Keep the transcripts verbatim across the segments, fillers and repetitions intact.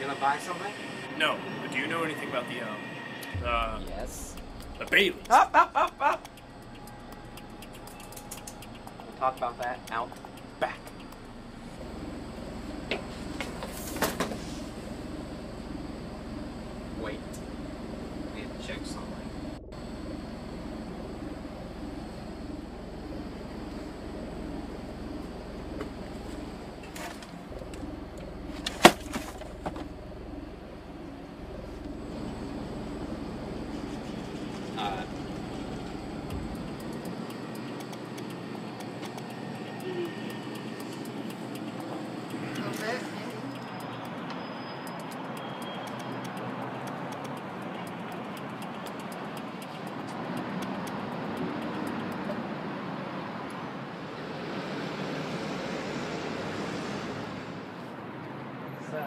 Gonna buy something? No, but do you know anything about the, um, uh... Yes. the Baileys? Up, up, up, up! We'll talk about that out back. Wait. We have to check something. Uh... So,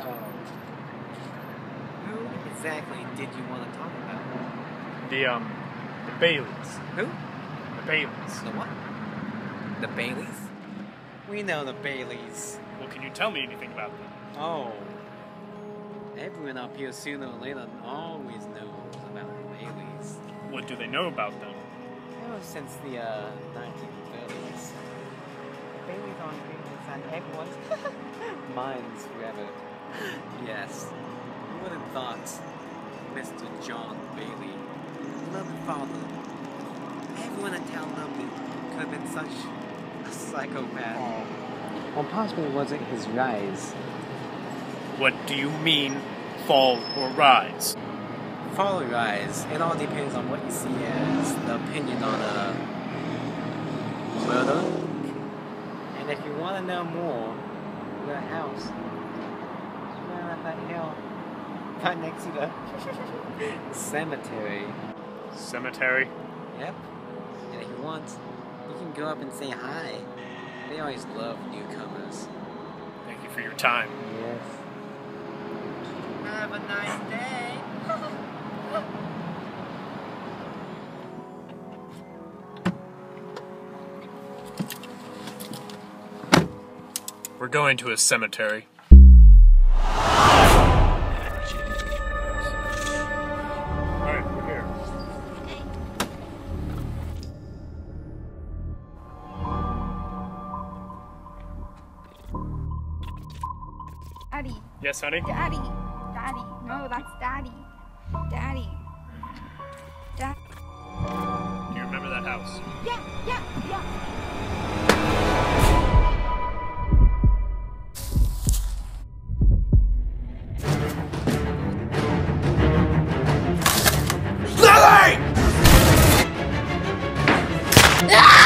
who exactly did you want to talk about? The, um, the Baileys. Who? The Baileys. The what? The Baileys? We know the Baileys. Well, can you tell me anything about them? Oh. Everyone up here sooner or later always knows about the Baileys. What do they know about them? Ever since the, uh, nineteen thirties. The Baileys on inside everyone's minds forever. Yes. Who would have thought Mister John Bailey, loving father, everyone in town loved him, could have been such a psychopath. Well, possibly it wasn't his rise. What do you mean, fall or rise? Fall or rise, it all depends on what you see as the opinion on a murder. And if you want to know more, the house right up that hill, right next to the cemetery. Cemetery? Yep. And if you want, you can go up and say hi. They always love newcomers. Thank you for your time. Yes. Have a nice day. We're going to a cemetery. Alright, we're here. Daddy. Yes, honey? Daddy. Daddy. No, that's Daddy. Daddy. Dad. Do you remember that house? Yeah, yeah, yeah. Ah!